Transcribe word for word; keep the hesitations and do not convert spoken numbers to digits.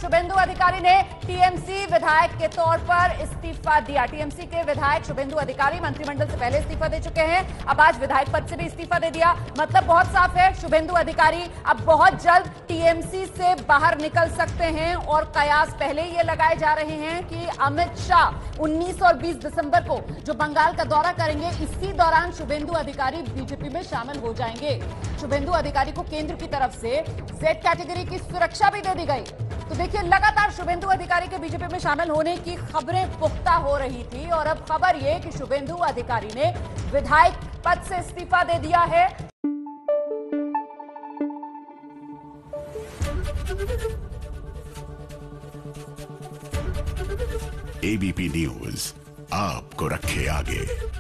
शुभेंदु अधिकारी ने टीएमसी विधायक के तौर पर इस्तीफा दिया। टीएमसी के विधायक शुभेंदु अधिकारी मंत्रिमंडल से पहले इस्तीफा दे चुके हैं, अब आज विधायक पद से भी इस्तीफा दे दिया। मतलब बहुत साफ है, शुभेंदु अधिकारी अब बहुत जल्द टीएमसी से बाहर निकल सकते हैं। और कयास पहले ये लगाए जा रहे हैं कि अमित शाह उन्नीस और बीस दिसंबर को जो बंगाल का दौरा करेंगे, इसी दौरान शुभेंदु अधिकारी बीजेपी में शामिल हो जाएंगे। शुभेंदु अधिकारी को केंद्र की तरफ से जेड कैटेगरी की सुरक्षा भी दे दी गई। तो देखिए, लगातार शुभेंदु अधिकारी के बीजेपी में शामिल होने की खबरें पुख्ता हो रही थी और अब खबर यह कि शुभेंदु अधिकारी ने विधायक पद से इस्तीफा दे दिया है। एबीपी न्यूज आपको रखे आगे।